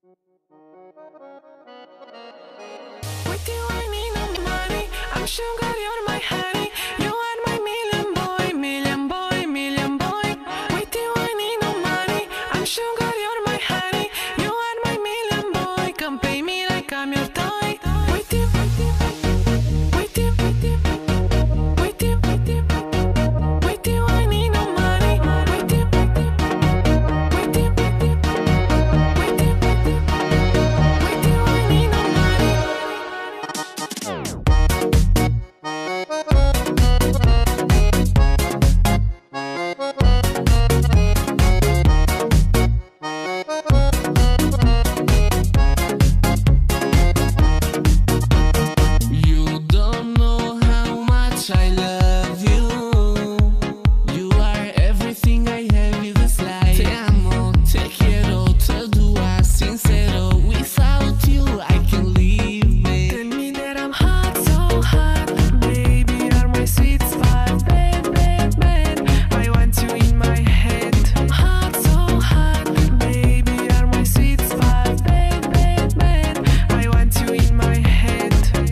With you I need no money, I'm sugar, you're my honey. You are my million boy, million boy, million boy. With you I need no money, I'm sugar, you're my honey. You are my million boy, come pay me like I'm your toy. With you, with you, with you, with you, with you, with you, with you I need no money. With you, with you, with you, with you, with you, with you I need no money. You don't know how much I love you. You are everything I have in this life. Te amo, te quiero, te dua sincero. Without you I can live, babe. Tell me that I'm hot, so hot. Baby, you're my sweet spot. Bad, bad, bad. I want you in my head. Hot, so hot. Baby, you're my sweet spot. Bad, bad, bad. I want you in my head.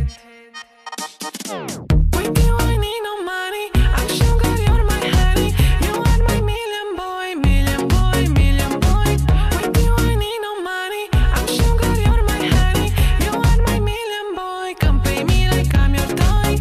With you I need no money, I'm sugar, you're my honey. You are my million boy, million boy, million boy. With you I need no money, I'm sugar, you're my honey. You are my million boy, come pay me like I'm your toy.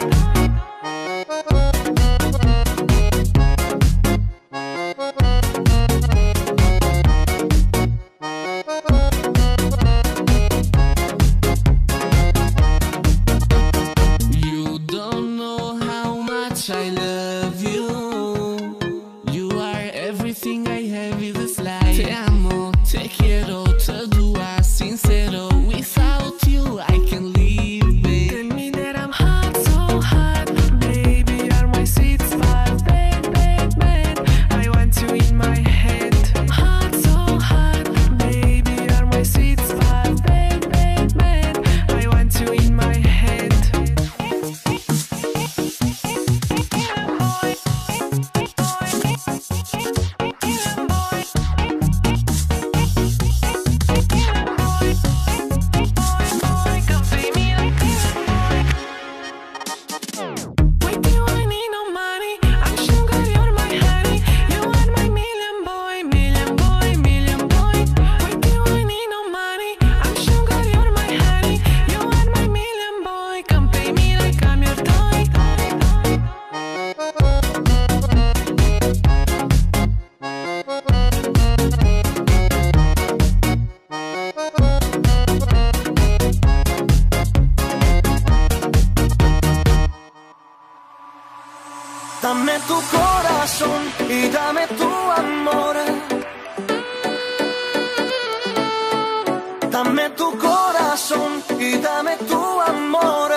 You don't know how much I love you. You are everything I have in this life. Te amo, te quiero, te dua sincero. Without you I can live, babe. Tell me that I'm hot, so hot. Baby, you're my sweet spot. Bad, bad, bad. I want you in my head. Hot, so hot. Baby, you're my sweet spot. Bad, bad, bad. I want you in my head. With you I need no money, I'm sugar, you're my honey. You are my million boy, million boy, million boy. With you I need no money, I'm sugar, you're my honey. You are my million boy, come pay me like I'm your toy. Dame tu corazón y dame tu amor. Dame tu corazón y dame tu amor.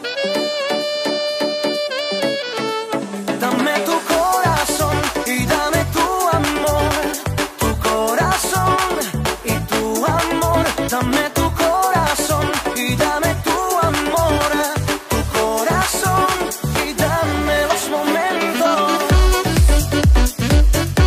Dame tu corazón y dame tu amor. Tu corazón y tu amor. Dame tu corazón y dame tu amor. Tu corazón y dame los momentos.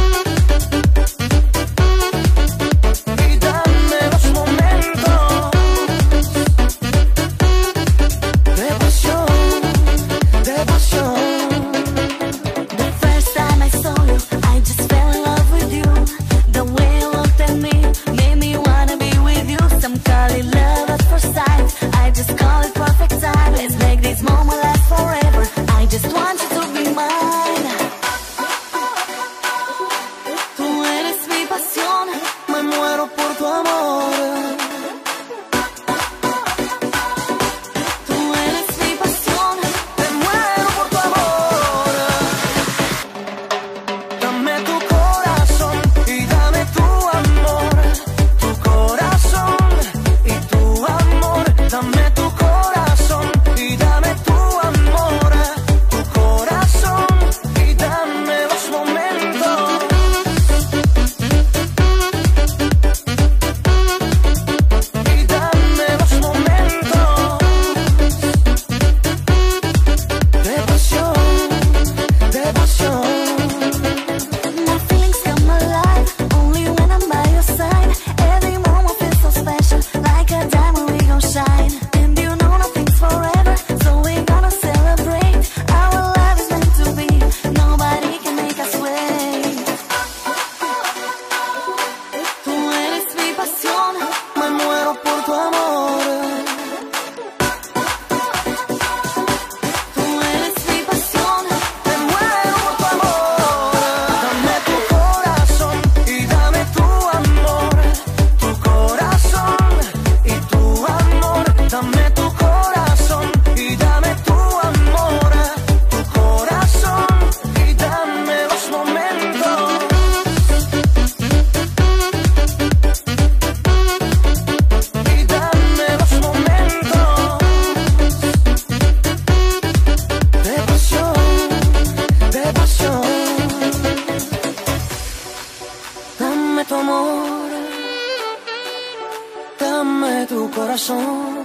dame tu corazón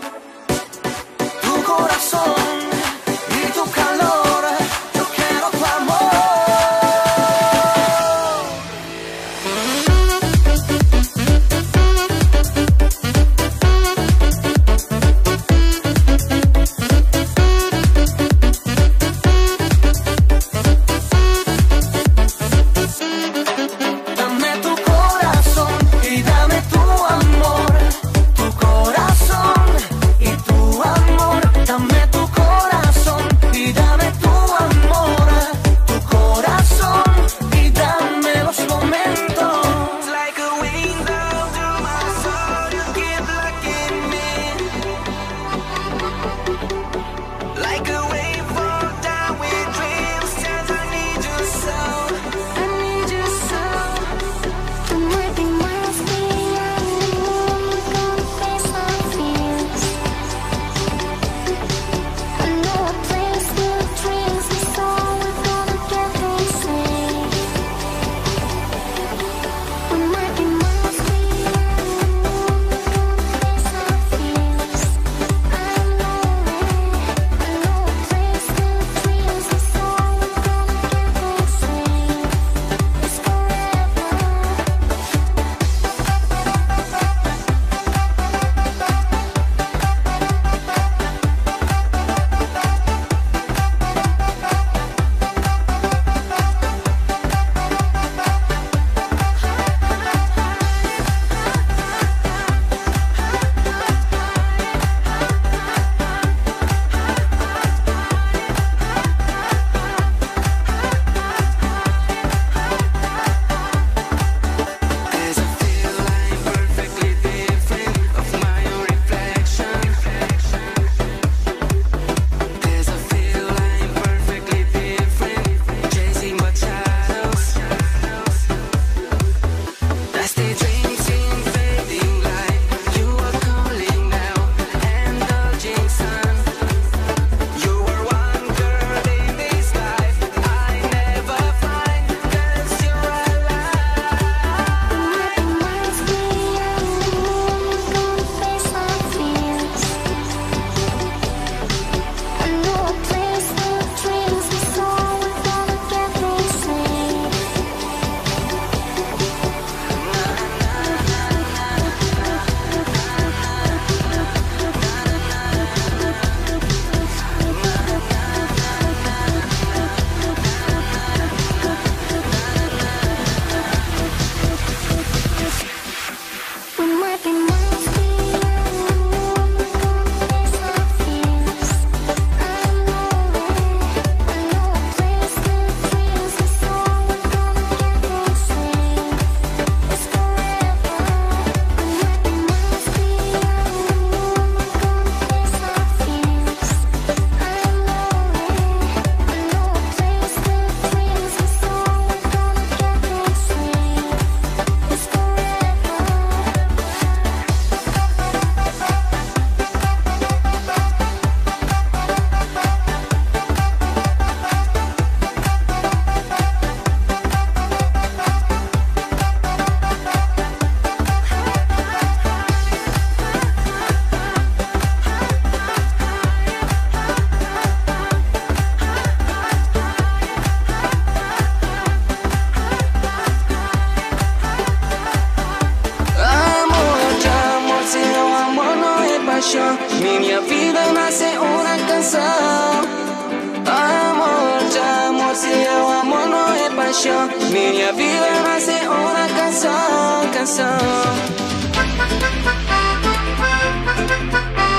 y tu calor, yo quiero tu amor. Dame tu corazón y dame tu amor, tu corazón y tu amor. Dame tu corazón y dame tu amor, tu corazón y dame los momentos. Like a window through my soul, you keep blocking me. Like a wave fall down with dreams, just I need you so. I need you so. I'm working miles beyond the moon, we're gonna face our fears. I know a place where dreams are sold, we're gonna get things safe. I'm working miles beyond the moon, we're gonna face our fears. I know a place where dreams are sold, we're gonna get things safe. It's forever. Cause I feel I'm perfectly different of my own reflection. Cause I feel I'm perfectly different, chasing my shadows. As the dreams in fading light, you are calling now, indulging sun. You are one girl in this life I never find, cause you're alive. I'm miles beyond the moon, we're gonna face our fears. I know a place where dreams are sold, we're gonna get things safe. We're working miles beyond the moon, we're gonna face our fears. I know a place where dreams are sold, we're gonna get things safe. It's forever. We're working miles beyond the moon, we're gonna face our fears. I know a place where dreams are sold, we're gonna get things safe. It's forever. Amor, se o amor não é paixão, minha vida nasce uma canção. Amor, se o amor não é paixão, minha vida nasce uma canção, canção.